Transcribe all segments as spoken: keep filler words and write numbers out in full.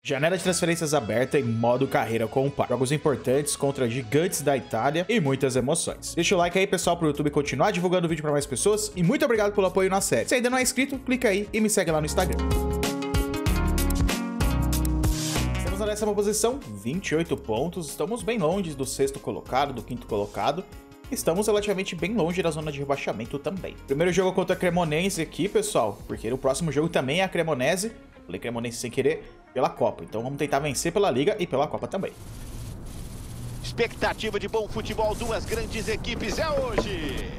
Janela de transferências aberta em modo carreira com o par. Jogos importantes contra gigantes da Itália e muitas emoções. Deixa o like aí, pessoal, pro YouTube continuar divulgando o vídeo para mais pessoas. E muito obrigado pelo apoio na série. Se ainda não é inscrito, clica aí e me segue lá no Instagram. Estamos na décima posição, vinte e oito pontos. Estamos bem longe do sexto colocado, do quinto colocado. Estamos relativamente bem longe da zona de rebaixamento também. Primeiro jogo contra a Cremonese aqui, pessoal, porque o próximo jogo também é a Cremonese. Falei Cremonese sem querer, pela Copa. Então vamos tentar vencer pela Liga e pela Copa também. Expectativa de bom futebol, duas grandes equipes é hoje.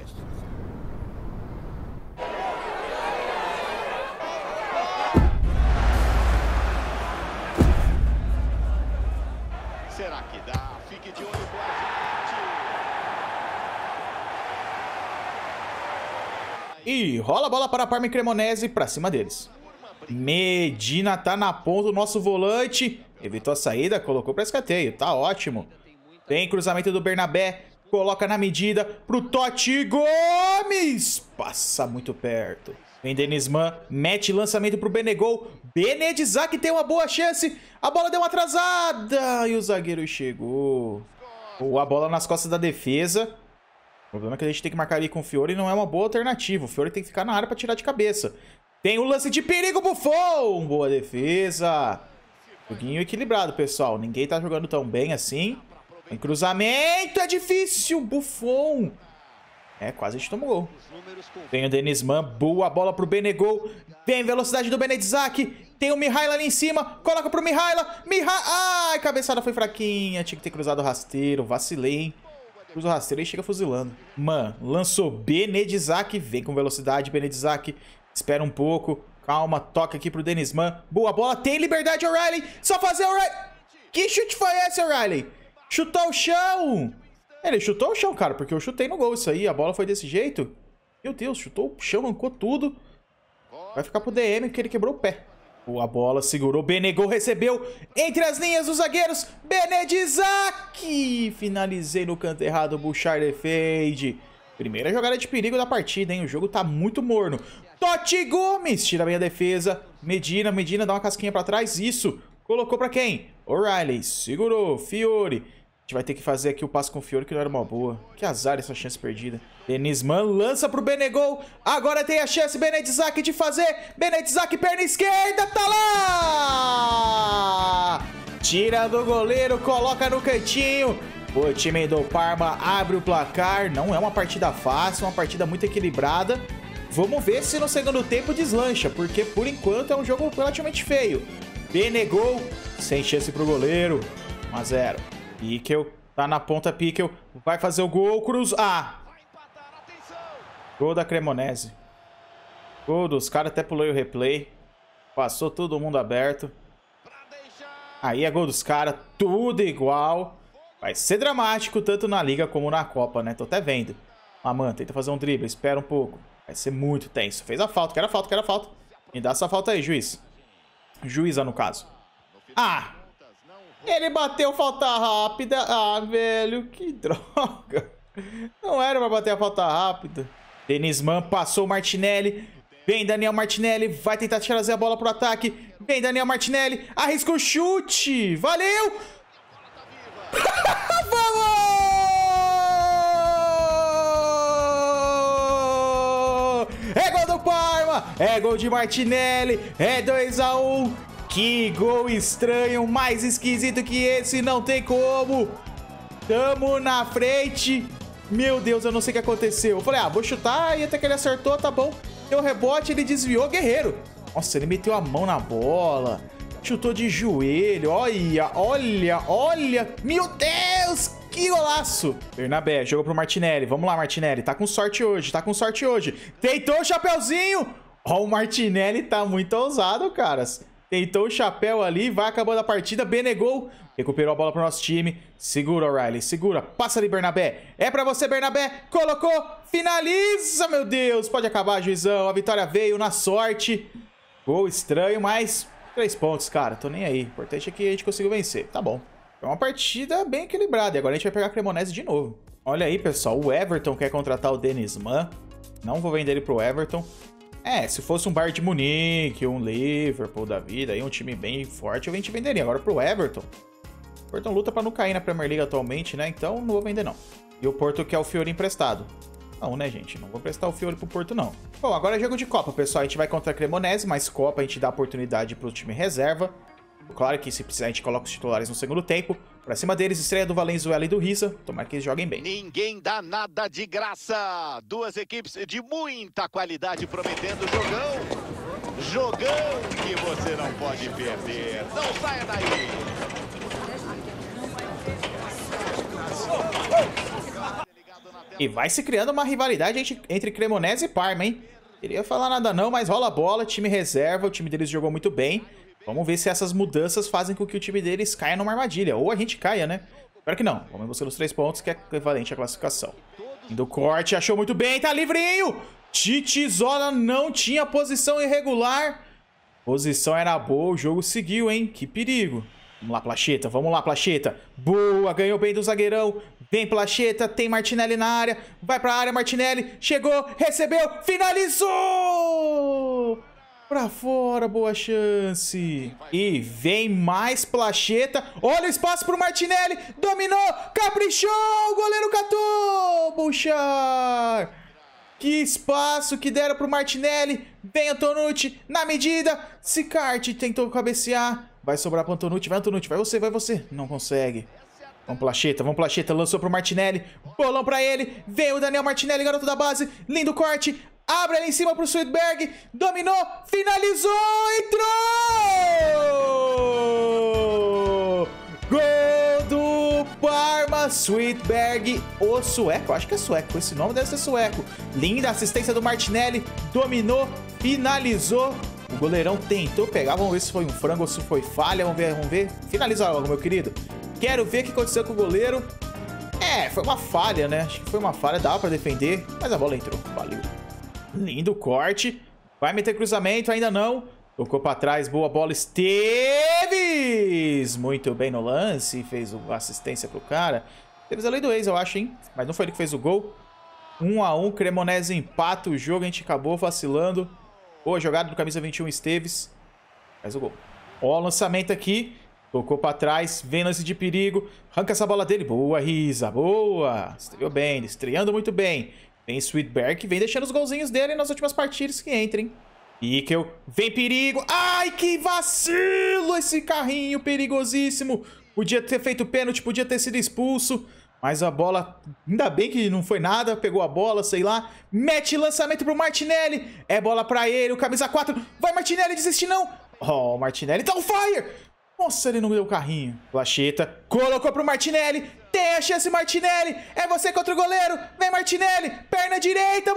Será que dá? Fique de olho com a gente. E rola a bola para a Parma e Cremonese pra cima deles. Medina tá na ponta, o nosso volante. Evitou a saída, colocou para escanteio. Tá ótimo. Tem cruzamento do Bernabé. Coloca na medida pro Totti Gomes. Passa muito perto. Vem Denizman, mete lançamento pro Benegol. Benedizak tem uma boa chance. A bola deu uma atrasada. E o zagueiro chegou. Boa bola nas costas da defesa. O problema é que a gente tem que marcar ali com o Fiore e não é uma boa alternativa. O Fiore tem que ficar na área para tirar de cabeça. Tem o lance de perigo, Buffon. Boa defesa. Joguinho equilibrado, pessoal. Ninguém tá jogando tão bem assim. Em cruzamento é difícil. Buffon. É, quase a gente tomou gol. Vem o Denizman. Boa bola pro Benegol. Vem velocidade do Benedizak. Tem o Mihaila ali em cima. Coloca pro Mihaila. Mihaila. Ai, cabeçada foi fraquinha. Tinha que ter cruzado o rasteiro. Vacilei, hein? Cruza o rasteiro e chega fuzilando. Man, lançou Benedizak. Vem com velocidade, Benedizak. Espera um pouco. Calma, toca aqui pro Denizman. Boa bola, tem liberdade, O'Reilly. Só fazer O'Reilly. Que chute foi esse, O'Reilly? Chutou o chão. Ele chutou o chão, cara, porque eu chutei no gol isso aí. A bola foi desse jeito. Meu Deus, chutou o chão, mancou tudo. Vai ficar pro D M porque ele quebrou o pé. Boa bola, segurou. Benegol recebeu entre as linhas dos zagueiros. Benedizak. Finalizei no canto errado. Bouchard defende. Primeira jogada de perigo da partida, hein? O jogo tá muito morno. Totti Gomes tira bem a defesa. Medina, Medina dá uma casquinha pra trás. Isso. Colocou pra quem? O'Reilly. Segurou. Fiore. A gente vai ter que fazer aqui o passe com o Fiore, que não era uma boa. Que azar essa chance perdida. Denizman lança pro Benegol. Agora tem a chance, Benedizak, de fazer. Benedizak, perna esquerda. Tá lá! Tira do goleiro, coloca no cantinho. O time do Parma abre o placar. Não é uma partida fácil, uma partida muito equilibrada. Vamos ver se no segundo tempo deslancha, porque por enquanto é um jogo relativamente feio. Benegol, sem chance pro goleiro. um a zero. Piquel, tá na ponta, Piquel. Vai fazer o gol, cruz. Ah! Gol da Cremonese. Gol dos caras, até pulei o replay. Passou todo mundo aberto. Aí é gol dos caras, tudo igual. Vai ser dramático, tanto na Liga como na Copa, né? Tô até vendo. Ah, mano, tenta fazer um drible, espera um pouco. Vai ser muito tenso. Fez a falta, quero a falta, quero a falta. Me dá essa falta aí, juiz. Juíza, no caso. Ah! Ele bateu falta rápida. Ah, velho, que droga. Não era pra bater a falta rápida. Denizman passou o Martinelli. Vem Daniel Martinelli, vai tentar trazer a bola pro ataque. Vem Daniel Martinelli, arrisca o chute. Valeu! Vamos! É gol do Parma, é gol de Martinelli, é dois a um. Que gol estranho, mais esquisito que esse, não tem como. Tamo na frente. Meu Deus, eu não sei o que aconteceu. Eu falei, ah, vou chutar, e até que ele acertou, tá bom. Deu rebote, ele desviou, guerreiro. Nossa, ele meteu a mão na bola. Chutou de joelho, olha, olha, olha. Meu Deus, que golaço. Bernabé, jogou pro Martinelli. Vamos lá, Martinelli, tá com sorte hoje, tá com sorte hoje. Tentou o chapeuzinho. Ó, o Martinelli tá muito ousado, caras. Tentou o chapéu ali, vai acabando a partida. Benegol recuperou a bola pro nosso time. Segura, O'Reilly, segura. Passa ali, Bernabé. É pra você, Bernabé. Colocou, finaliza, meu Deus. Pode acabar, juizão. A vitória veio na sorte. Gol estranho, mas três pontos, cara. Tô nem aí. O importante é que a gente conseguiu vencer. Tá bom. É uma partida bem equilibrada. E agora a gente vai pegar a Cremonese de novo. Olha aí, pessoal. O Everton quer contratar o Denizman. Não vou vender ele pro Everton. É, se fosse um Bayern de Munique, um Liverpool da vida, aí um time bem forte, eu gente venderia. Agora pro Everton. O Everton luta pra não cair na Premier League atualmente, né? Então não vou vender, não. E o Porto quer o Fiori emprestado. Não, né, gente? Não vou prestar o Fiori pro Porto, não. Bom, agora é jogo de Copa, pessoal. A gente vai contra a Cremonese, mas Copa a gente dá oportunidade pro time reserva. Claro que se precisar a gente coloca os titulares no segundo tempo. Pra cima deles, estreia do Valenzuela e do Risa. Tomara que eles joguem bem. Ninguém dá nada de graça. Duas equipes de muita qualidade prometendo jogão. Jogão que você não pode perder. Não saia daí. E vai se criando uma rivalidade entre Cremonese e Parma, hein? Queria falar nada não, mas rola a bola, time reserva, o time deles jogou muito bem. Vamos ver se essas mudanças fazem com que o time deles caia numa armadilha. Ou a gente caia, né? Espero que não. Vamos buscar os três pontos, que é equivalente à classificação. Indo corte, achou muito bem, tá livrinho! Titizola não tinha posição irregular. Posição era boa, o jogo seguiu, hein? Que perigo. Vamos lá, Placheta, vamos lá, Placheta. Boa, ganhou bem do zagueirão. Vem, Placheta, tem Martinelli na área. Vai pra área, Martinelli. Chegou, recebeu, finalizou! Pra fora, boa chance. E vem mais Placheta. Olha o espaço pro Martinelli. Dominou, caprichou, o goleiro catou. Buchar. Que espaço que deram pro Martinelli. Vem Antonucci na medida. Sicarte tentou cabecear. Vai sobrar pro Antonucci. Vai, Antonucci. Vai você, vai você. Não consegue. Vamos, Placheta. Vamos, Placheta. Lançou pro Martinelli. Bolão pra ele. Vem o Daniel Martinelli, garoto da base. Lindo corte. Abre ali em cima pro Sweetberg. Dominou. Finalizou. Entrou! Gol do Parma. Sweetberg, o sueco. Acho que é sueco. Esse nome deve ser sueco. Linda assistência do Martinelli. Dominou. Finalizou. O goleirão tentou pegar. Vamos ver se foi um frango ou se foi falha. Vamos ver, vamos ver. Finaliza logo, meu querido. Quero ver o que aconteceu com o goleiro. É, foi uma falha, né? Acho que foi uma falha. Dava pra defender. Mas a bola entrou. Valeu. Lindo corte. Vai meter cruzamento. Ainda não. Tocou pra trás. Boa bola. Esteves! Muito bem no lance. Fez a assistência pro cara. Esteves é lei do ex, eu acho, hein? Mas não foi ele que fez o gol. um a um. Cremonese empata o jogo. A gente acabou vacilando. Boa jogada do camisa vinte e um, Esteves. Faz o gol. Ó, o lançamento aqui. Tocou pra trás. Vem lance de perigo. Arranca essa bola dele. Boa, Risa. Boa. Estreou bem. Estreando muito bem. Vem Sweetberg. Vem deixando os golzinhos dele nas últimas partidas que entrem. Nickel. Vem perigo. Ai, que vacilo esse carrinho perigosíssimo. Podia ter feito pênalti. Podia ter sido expulso. Mas a bola, ainda bem que não foi nada. Pegou a bola, sei lá. Mete lançamento pro Martinelli. É bola pra ele. O camisa quatro. Vai, Martinelli. Desiste não. Oh, o Martinelli tá on fire. Nossa, ele não deu o carrinho. Placheta colocou pro Martinelli. Tem a chance, Martinelli. É você contra o goleiro. Vem, Martinelli. Perna direita,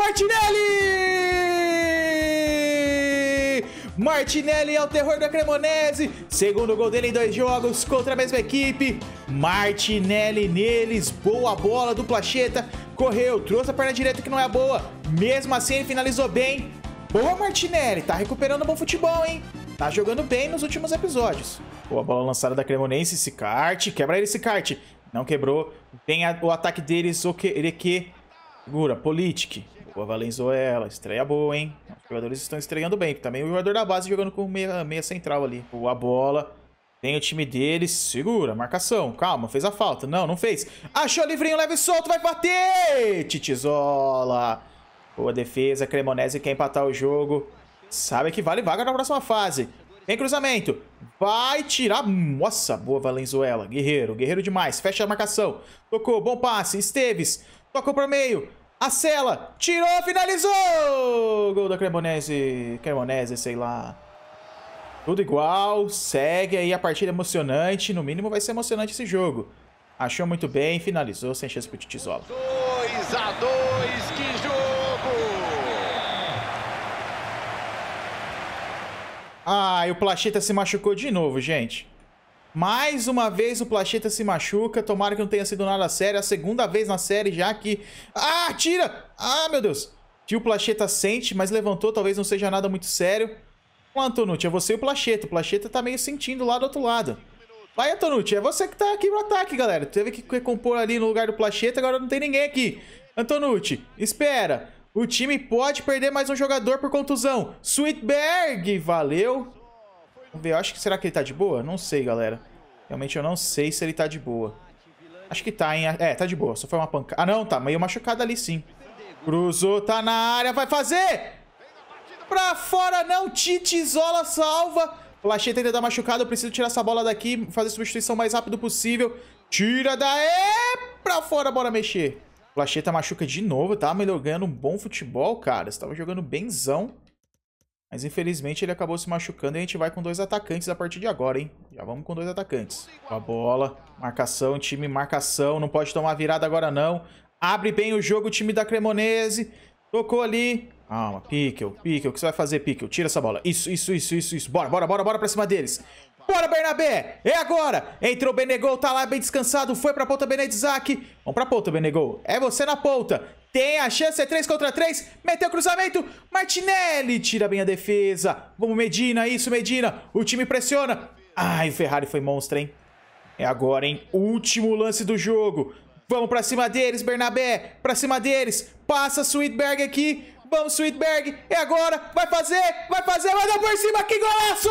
Martinelli. Martinelli é o terror da Cremonese. Segundo gol dele em dois jogos contra a mesma equipe. Martinelli neles. Boa bola do Placheta. Correu, trouxe a perna direita que não é boa. Mesmo assim, ele finalizou bem. Boa, Martinelli. Tá recuperando bom futebol, hein? Tá jogando bem nos últimos episódios. Boa bola lançada da Cremonense. Sicarte. Quebra ele, Sicarte. Não quebrou. Tem a, o ataque deles. O que? Ele que. Segura. Politic. Boa, Valenzuela. Estreia boa, hein? Os jogadores estão estreando bem. Também o jogador da base jogando com meia, meia central ali. Boa bola. Tem o time deles. Segura. Marcação. Calma. Fez a falta. Não, não fez. Achou livrinho. Leve e solto. Vai bater. Titizola. Boa defesa. Cremonese quer empatar o jogo. Sabe que vale vaga na próxima fase. Tem cruzamento. Vai tirar. Nossa, boa Valenzuela. Guerreiro, guerreiro demais. Fecha a marcação. Tocou, bom passe. Esteves. Tocou pro meio. Acela. Tirou, finalizou. Gol da Cremonese. Cremonese, sei lá. Tudo igual. Segue aí a partida emocionante. No mínimo vai ser emocionante esse jogo. Achou muito bem. Finalizou sem chance pro Titizola. dois a dois. Que jogo! Ah, e o Placheta se machucou de novo, gente. Mais uma vez o Placheta se machuca. Tomara que não tenha sido nada sério. A segunda vez na série já que... Ah, tira! Ah, meu Deus. Que o Placheta sente, mas levantou. Talvez não seja nada muito sério. Ô, Antonucci, é você e o Placheta. O Placheta tá meio sentindo lá do outro lado. Vai, Antonucci. É você que tá aqui no ataque, galera. Teve que recompor ali no lugar do Placheta. Agora não tem ninguém aqui. Antonucci, espera. O time pode perder mais um jogador por contusão. Sweetberg, valeu. Vamos ver, eu acho que... Será que ele tá de boa? Não sei, galera. Realmente eu não sei se ele tá de boa. Acho que tá, hein? É, tá de boa. Só foi uma pancada. Ah, não, tá meio machucado ali, sim. Cruzou, tá na área, vai fazer! Pra fora, não. Tite Isola salva. Placheta ainda tá machucado, eu preciso tirar essa bola daqui, fazer a substituição o mais rápido possível. Tira daí! Pra fora, bora mexer. Placheta machuca de novo, tá? Melhor ganhando um bom futebol, cara. Estava jogando benzão. Mas infelizmente ele acabou se machucando e a gente vai com dois atacantes a partir de agora, hein? Já vamos com dois atacantes. Com a bola, marcação, time, marcação. Não pode tomar virada agora não. Abre bem o jogo o time da Cremonese. Tocou ali. Calma, Piquel, Piquel, o que você vai fazer, Piquel? Tira essa bola. Isso, isso, isso, isso, isso. Bora, bora, bora, bora pra cima deles. Bora, Bernabé! É agora! Entrou o Benegol, tá lá bem descansado. Foi pra ponta, Benedizac. Vamos pra ponta, Benegol. É você na ponta. Tem a chance, é três contra três. Meteu o cruzamento. Martinelli tira bem a defesa. Vamos, Medina, isso, Medina. O time pressiona. Ai, o Ferrari foi monstro, hein? É agora, hein? Último lance do jogo. Vamos pra cima deles, Bernabé. Pra cima deles. Passa Sweetberg aqui. Vamos, Sweetberg. É agora. Vai fazer. Vai fazer. Vai dar por cima. Que golaço!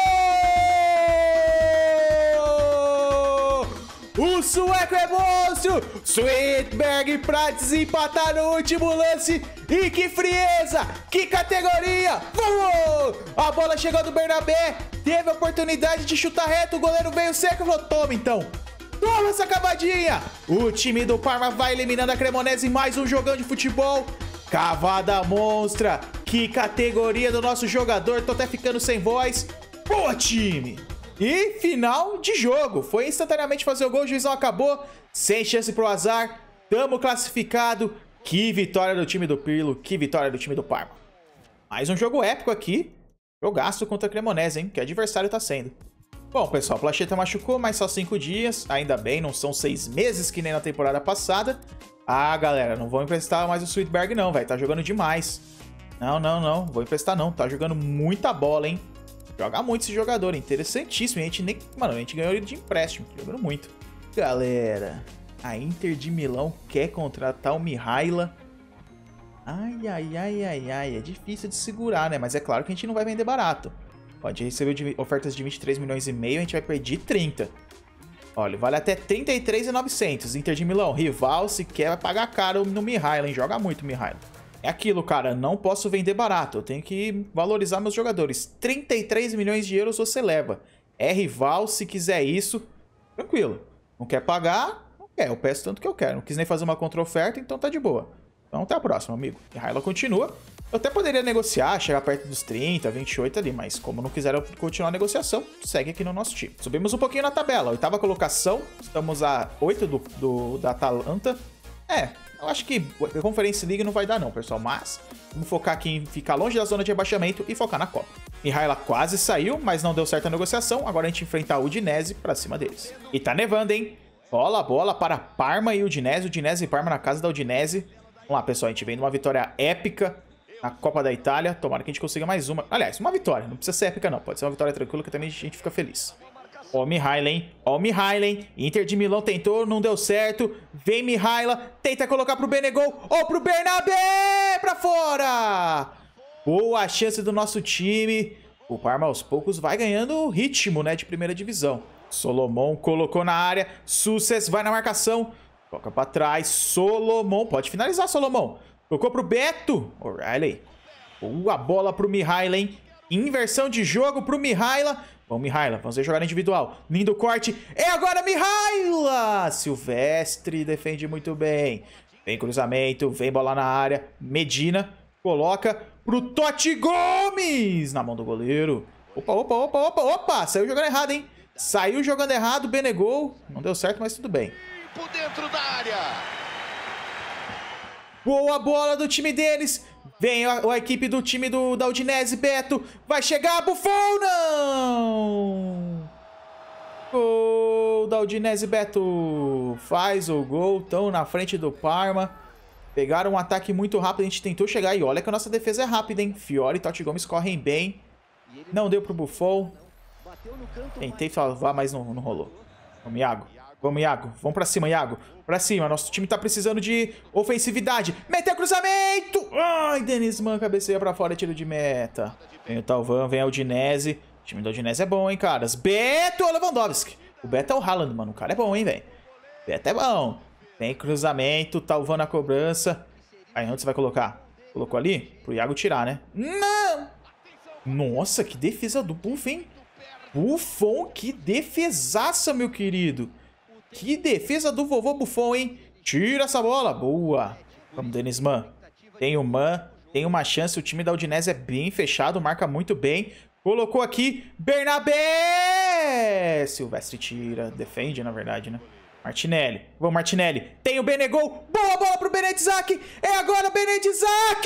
O sueco é monstro. Sweetberg pra desempatar no último lance. E que frieza. Que categoria. Vamos! A bola chegou do Bernabé. Teve a oportunidade de chutar reto. O goleiro veio seco e falou, toma então. Toma essa cavadinha. O time do Parma vai eliminando a Cremonese em mais um jogão de futebol. Cavada monstra. Que categoria do nosso jogador. Tô até ficando sem voz. Boa, time. E final de jogo. Foi instantaneamente fazer o gol. O juizão acabou. Sem chance pro azar. Tamo classificado. Que vitória do time do Pirlo. Que vitória do time do Parma. Mais um jogo épico aqui. Jogaço contra a Cremonese, hein? Que adversário tá sendo. Bom, pessoal, Placheta machucou, mas só cinco dias. Ainda bem, não são seis meses que nem na temporada passada. Ah, galera, não vou emprestar mais o Sweetberg não, velho. Tá jogando demais. Não, não, não. Vou emprestar não. Tá jogando muita bola, hein. Joga muito esse jogador. Interessantíssimo. A gente nem... Mano, a gente ganhou ele de empréstimo. Jogando muito. Galera, a Inter de Milão quer contratar o Mihaila. Ai, ai, ai, ai, ai. É difícil de segurar, né? Mas é claro que a gente não vai vender barato. Pode receber ofertas de vinte e três milhões e meio. A gente vai pedir trinta. Olha, vale até trinta e três mil e novecentos. Inter de Milão, rival, se quer, vai pagar caro no Mihaila, hein? Joga muito, Mihaila. É aquilo, cara, não posso vender barato. Eu tenho que valorizar meus jogadores. trinta e três milhões de euros você leva. É rival, se quiser isso, tranquilo. Não quer pagar? Não quer. Eu peço tanto que eu quero. Não quis nem fazer uma contra-oferta, então tá de boa. Então até a próxima, amigo. Mihaila continua. Eu até poderia negociar, chegar perto dos trinta, vinte e oito ali, mas como não quiseram continuar a negociação, segue aqui no nosso time. Subimos um pouquinho na tabela, oitava colocação, estamos a oito do, do, da Atalanta. É, eu acho que a Conference League não vai dar não, pessoal, mas vamos focar aqui em ficar longe da zona de rebaixamento e focar na Copa. Mihaila quase saiu, mas não deu certo a negociação, agora a gente enfrenta a Udinese pra cima deles. E tá nevando, hein? Bola, bola para Parma e Udinese, Udinese e Parma na casa da Udinese. Vamos lá, pessoal, a gente vem numa vitória épica na Copa da Itália. Tomara que a gente consiga mais uma. Aliás, uma vitória. Não precisa ser épica, não. Pode ser uma vitória tranquila que também a gente fica feliz. Ó o Mihaila, hein? Ó o Mihaila, hein? Inter de Milão tentou, não deu certo. Vem Mihaila. Tenta colocar pro Benegol. Ou pro Bernabé! Pra fora! Boa chance do nosso time. O Parma, aos poucos, vai ganhando ritmo, né? De primeira divisão. Solomon colocou na área. Success vai na marcação. Toca pra trás. Solomon. Pode finalizar, Solomon. Tocou pro Beto. O'Reilly. Boa bola pro Mihaila, hein? Inversão de jogo pro Mihaila. Vamos, Mihaila. Vamos ver jogar individual. Lindo corte. É agora, Mihaila! Silvestre defende muito bem. Vem cruzamento. Vem bola na área. Medina. Coloca pro Totti Gomes. Na mão do goleiro. Opa, opa, opa, opa, opa. Saiu jogando errado, hein? Saiu jogando errado. Benegol. Não deu certo, mas tudo bem. Por dentro da área. Boa bola do time deles. Vem a, a equipe do time do, da Udinese. Beto. Vai chegar. Buffon. Não. Gol da Udinese. Beto. Faz o gol. Tão na frente do Parma. Pegaram um ataque muito rápido. A gente tentou chegar. E olha que a nossa defesa é rápida, hein? Fiore e Totti Gomes correm bem. Não deu pro Buffon. Tentei salvar, mas não, não rolou. Vamos, Iago. Vamos, Iago. Vamos pra cima, Iago. Pra cima. Nosso time tá precisando de ofensividade. Meteu cruzamento. Ai, Denizman cabeceia pra fora, tiro de meta. Vem o Thauvin, vem a Udinese. O time do Udinese é bom, hein, caras. Beto Lewandowski. O Beto é o Haaland, mano. O cara é bom, hein, velho. Beto é bom. Tem cruzamento. Thauvin na cobrança. Aí, onde você vai colocar? Colocou ali? Pro Iago tirar, né? Não! Nossa, que defesa do Buffon, hein? Buffon, que defesaça, meu querido. Que defesa do vovô Buffon, hein? Tira essa bola. Boa. Vamos, Denizman. Tem o Man. Tem uma chance. O time da Udinese é bem fechado. Marca muito bem. Colocou aqui. Bernabé. Silvestre tira. Defende, na verdade, né? Martinelli. Vamos, Martinelli. Tem o Benegol. Boa bola pro Benedizak. É agora, Benedizak.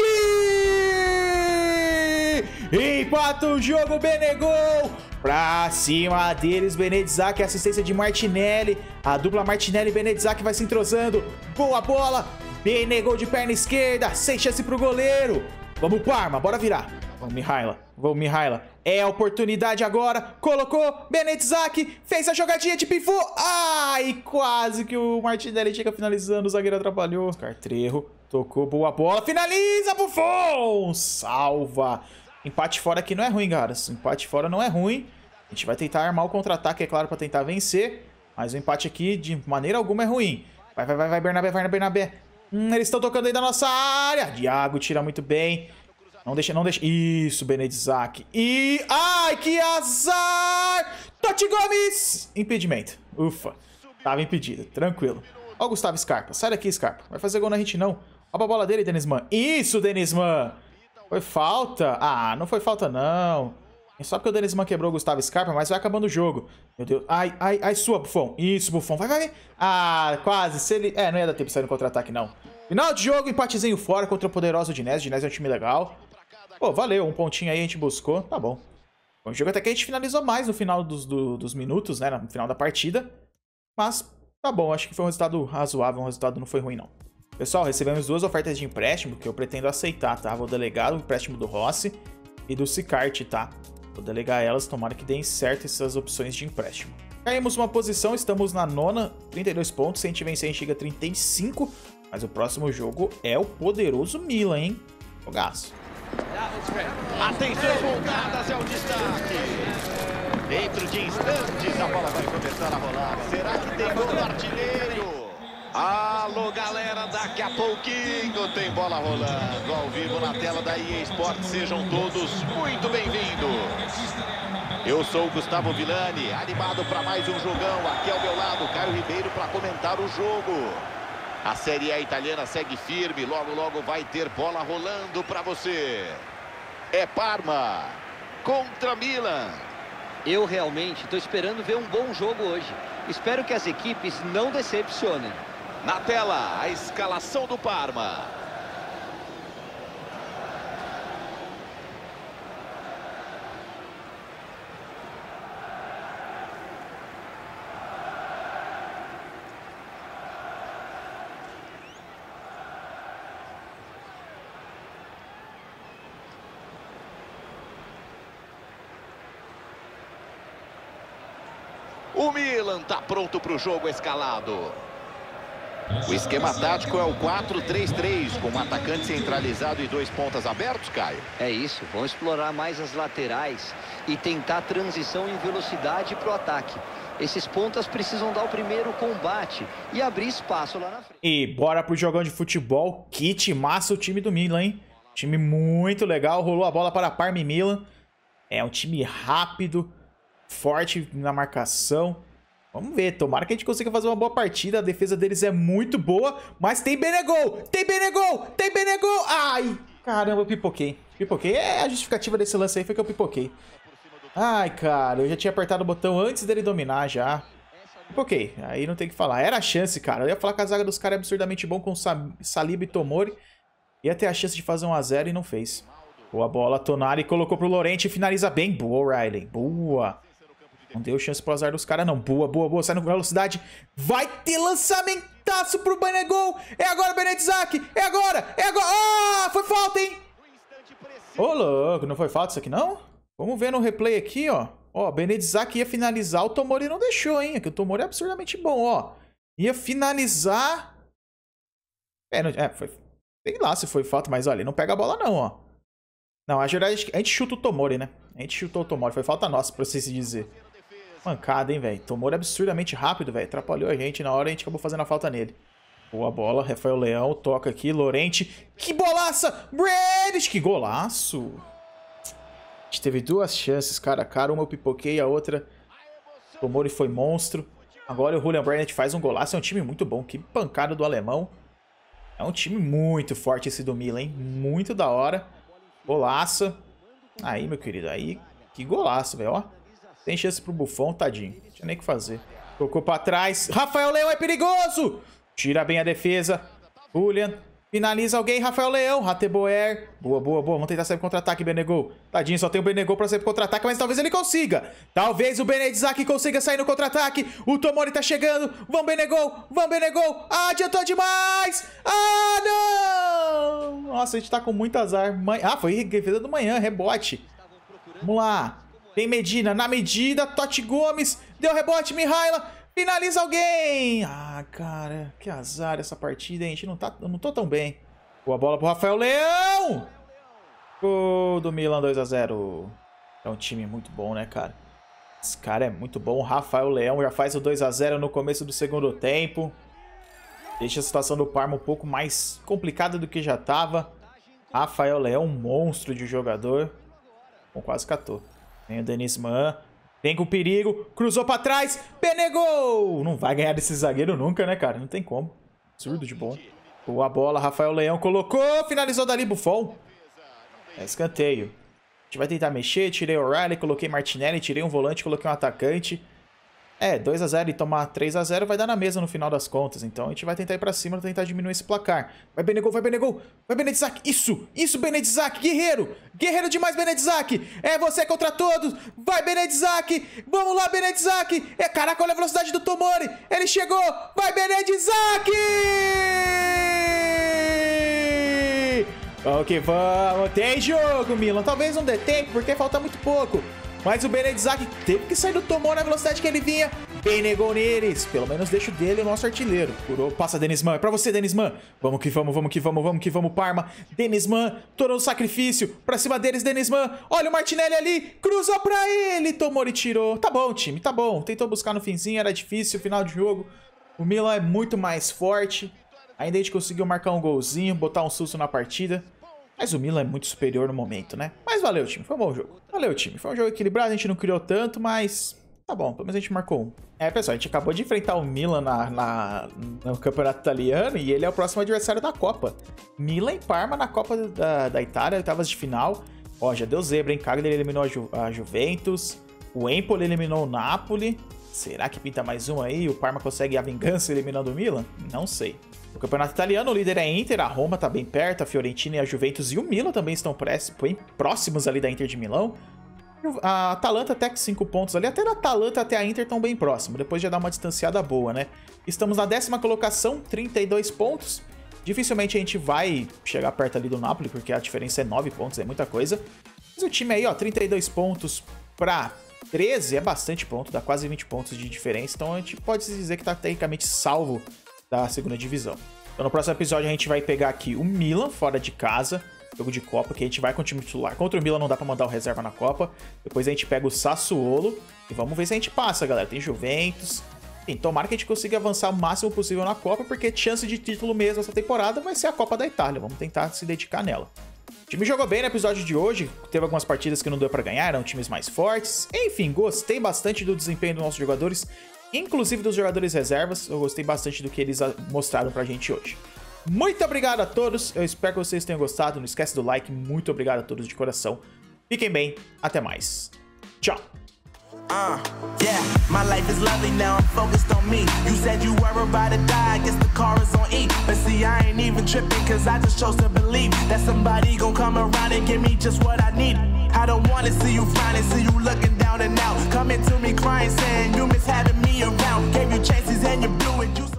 Empata o jogo, Benegol. Pra cima deles, Benedizak. Assistência de Martinelli. A dupla Martinelli e Benedizak vai se entrosando. Boa bola. Benegol de perna esquerda. Sem chance pro goleiro. Vamos, Parma. Bora virar. Vamos, Mihaila. Vamos, Mihaila. É a oportunidade agora. Colocou. Benedizak. Fez a jogadinha de pivô. Ai, quase que o Martinelli chega finalizando. O zagueiro atrapalhou. Cartrejo. Tocou. Boa bola. Finaliza, Buffon. Salva. Empate fora aqui não é ruim, caras. Empate fora não é ruim. A gente vai tentar armar o contra-ataque, é claro, pra tentar vencer. Mas o empate aqui, de maneira alguma, é ruim. Vai, vai, vai, vai, Bernabé, vai, Bernabé. Hum, eles estão tocando aí da nossa área. Iago tira muito bem. Não deixa, não deixa. Isso, Benedizak. E... ai, que azar! Totti Gomes! Impedimento. Ufa. Tava impedido. Tranquilo. Ó o Gustavo Scarpa. Sai daqui, Scarpa. Vai fazer gol na gente, não. Ó a bola dele, Denizman. Isso, Denizman. Foi falta? Ah, não foi falta, não. É só porque o Denizman quebrou o Gustavo Scarpa, mas vai acabando o jogo. Meu Deus. Ai, ai, ai, sua, Buffon. Isso, Buffon. Vai, vai, vai. Ah, quase. Se ele... é, não ia dar tempo de sair no contra-ataque, não. Final de jogo, empatezinho fora contra o poderoso Udinese. Udinese é um time legal. Pô, valeu. Um pontinho aí a gente buscou. Tá bom. Bom jogo até que a gente finalizou mais no final dos, do, dos minutos, né? No final da partida. Mas tá bom. Acho que foi um resultado razoável. Um resultado não foi ruim, não. Pessoal, recebemos duas ofertas de empréstimo que eu pretendo aceitar, tá? Vou delegar o empréstimo do Rossi e do Sicart, tá? Vou delegar elas, tomara que deem certo essas opções de empréstimo. Caímos uma posição, estamos na nona, trinta e dois pontos. Se a gente vencer, a gente chega a trinta e cinco. Mas o próximo jogo é o poderoso Milan, hein? Jogaço. Atenções voltadas, é o destaque. Dentro de instantes, a bola vai começar a rolar. Será que tem gol do artilheiro? Alô, galera, daqui a pouquinho tem bola rolando. Ao vivo na tela da E A Sports. Sejam todos muito bem-vindos. Eu sou o Gustavo Villani, animado para mais um jogão. Aqui ao meu lado, Caio Ribeiro para comentar o jogo. A Série A italiana segue firme. Logo, logo vai ter bola rolando para você. É Parma contra Milan. Eu realmente estou esperando ver um bom jogo hoje. Espero que as equipes não decepcionem. Na tela, a escalação do Parma. O Milan está pronto para o jogo escalado. O esquema tático é o quatro três três, com um atacante centralizado e dois pontas abertos, Caio. É isso, vão explorar mais as laterais e tentar transição em velocidade para o ataque. Esses pontas precisam dar o primeiro combate e abrir espaço lá na frente. E bora pro jogão de futebol. Que timaço o time do Milan, hein? Time muito legal, rolou a bola para Parma e Milan. É um time rápido, forte na marcação. Vamos ver, tomara que a gente consiga fazer uma boa partida. A defesa deles é muito boa, mas tem Benegol! Tem Benegol! Tem Benegol! Ai, caramba, eu pipoquei. Pipoquei. É, a justificativa desse lance aí foi que eu pipoquei. Ai, cara, eu já tinha apertado o botão antes dele dominar já. Pipoquei, aí não tem o que falar. Era a chance, cara. Eu ia falar que a zaga dos caras é absurdamente bom com Saliba e Tomori. Ia ter a chance de fazer um a zero e não fez. Boa bola, Tonali colocou pro Llorente e finaliza bem. Boa, Riley. Boa. Não deu chance pro azar dos caras, não. Boa, boa, boa. Sai na velocidade. Vai ter lançamentaço pro Benegol. É agora, Benedizak. É agora. É agora. Ah, foi falta, hein? Ô, louco. Não foi falta isso aqui, não? Vamos ver no replay aqui, ó. Ó, Benedizak ia finalizar, o Tomori não deixou, hein? Aqui o Tomori é absurdamente bom, ó. Ia finalizar... É, não... é, foi... Sei lá se foi falta, mas olha, ele não pega a bola não, ó. Não, a verdade, a gente chuta o Tomori, né? A gente chutou o Tomori, foi falta nossa, pra você se dizer. Mancada, hein, velho? Tomori é absurdamente rápido, velho. Atrapalhou a gente, na hora a gente acabou fazendo a falta nele. Boa bola, Rafael Leão, toca aqui, Lorente. Que bolaça! Bradish, que golaço! A gente teve duas chances, cara a cara. Uma eu pipoquei, a outra... Tomori foi monstro. Agora o Julian Brandt faz um golaço. É um time muito bom. Que pancada do alemão. É um time muito forte esse do Milan, hein? Muito da hora. Golaço. Aí, meu querido. Aí, que golaço, velho. Ó. Tem chance pro Buffon, tadinho. Não tinha nem o que fazer. Tocou pra trás. Rafael Leão é perigoso! Tira bem a defesa. Julian. Finaliza alguém. Rafael Leão. Rateboer. Boa, boa, boa. Vamos tentar sair pro contra-ataque, Benegol. Tadinho, só tem o Benegol pra sair pro contra-ataque, mas talvez ele consiga. Talvez o Benedizak consiga sair no contra-ataque. O Tomori tá chegando. Vamos, Benegol. Vamos, Benegol. Ah, adiantou demais. Ah, não. Nossa, a gente tá com muito azar. Ah, foi defesa do manhã. Rebote. Vamos lá. Tem Medina. Na medida. Totti Gomes. Deu rebote, Mihaila. Finaliza alguém! Ah, cara, que azar essa partida, hein? A gente não tá, eu não tô tão bem. Boa bola pro Rafael Leão! Gol do Milan, dois a zero. É um time muito bom, né, cara? Esse cara é muito bom. O Rafael Leão já faz o dois a zero no começo do segundo tempo. Deixa a situação do Parma um pouco mais complicada do que já tava. Rafael Leão, um monstro de jogador. Bom, quase catou. Vem o Denis Mann. Vem com perigo, cruzou pra trás, Benegol! Não vai ganhar desse zagueiro nunca, né, cara? Não tem como. Absurdo de bom. Boa bola, Rafael Leão colocou, finalizou dali, Buffon. É escanteio. A gente vai tentar mexer, tirei o O'Reilly, coloquei Martinelli, tirei um volante, coloquei um atacante. É, dois a zero e tomar três a zero vai dar na mesa no final das contas. Então a gente vai tentar ir pra cima, tentar diminuir esse placar. Vai Benegol, vai Benegol, vai Benedizak. Isso, isso Benedizak, guerreiro. Guerreiro demais, Benedizak. É você contra todos. Vai Benedizak. Vamos lá, Benedizak. É, caraca, olha a velocidade do Tomori. Ele chegou. Vai Benedizak. Vamos que vamos. Tem jogo, Milan. Talvez não dê tempo, porque falta muito pouco. Mas o Benedizak teve que sair do Tomori na velocidade que ele vinha. Benegol neles. Pelo menos deixa o dele o nosso artilheiro. Curou. Passa, Denis Mann. É pra você, Denis Mann. Vamos que vamos, vamos que vamos, vamos que vamos, Parma. Denis Mann. Tornou o sacrifício. Pra cima deles, Denis Mann. Olha o Martinelli ali. Cruzou pra ele. Tomori tirou. Tá bom, time. Tá bom. Tentou buscar no finzinho. Era difícil. Final de jogo. O Milan é muito mais forte. Ainda a gente conseguiu marcar um golzinho. Botar um susto na partida. Mas o Milan é muito superior no momento, né? Mas valeu, time. Foi um bom jogo. Valeu, time. Foi um jogo equilibrado. A gente não criou tanto, mas... Tá bom. Pelo menos a gente marcou um. É, pessoal. A gente acabou de enfrentar o Milan na, na, no campeonato italiano. E ele é o próximo adversário da Copa. Milan e Parma na Copa da, da Itália. Oitavas de final. Ó, já deu zebra, hein? Cagliari eliminou a, Ju, a Juventus. O Empoli eliminou o Napoli. Será que pinta mais um aí? O Parma consegue a vingança eliminando o Milan? Não sei. No campeonato italiano, o líder é a Inter, a Roma tá bem perto, a Fiorentina e a Juventus e o Milan também estão bem próximos ali da Inter de Milão. A Atalanta até que cinco pontos ali, até da Atalanta até a Inter estão bem próximos, depois já dá uma distanciada boa, né? Estamos na décima colocação, trinta e dois pontos. Dificilmente a gente vai chegar perto ali do Napoli, porque a diferença é nove pontos, é muita coisa. Mas o time aí, ó, trinta e dois pontos pra treze é bastante ponto, dá quase vinte pontos de diferença, então a gente pode dizer que tá tecnicamente salvo da segunda divisão. Então no próximo episódio a gente vai pegar aqui o Milan fora de casa, jogo de Copa, que a gente vai com o time titular. Contra o Milan não dá pra mandar o reserva na Copa. Depois a gente pega o Sassuolo e vamos ver se a gente passa, galera. Tem Juventus. Enfim, tomara que a gente consiga avançar o máximo possível na Copa, porque chance de título mesmo essa temporada vai ser a Copa da Itália. Vamos tentar se dedicar nela. O time jogou bem no episódio de hoje, teve algumas partidas que não deu pra ganhar, eram times mais fortes. Enfim, gostei bastante do desempenho dos nossos jogadores, inclusive dos jogadores reservas. Eu gostei bastante do que eles mostraram pra gente hoje. Muito obrigado a todos, eu espero que vocês tenham gostado. Não esquece do like, muito obrigado a todos de coração. Fiquem bem, até mais. Tchau! Uh, yeah, my life is lovely now, I'm focused on me. You said you were about to die, I guess the car is on E. But see, I ain't even tripping, cause I just chose to believe that somebody gon' come around and give me just what I need. I don't wanna see you frowning, see you looking down and out. Coming to me crying, saying you miss having me around. Gave you chances and you blew it, you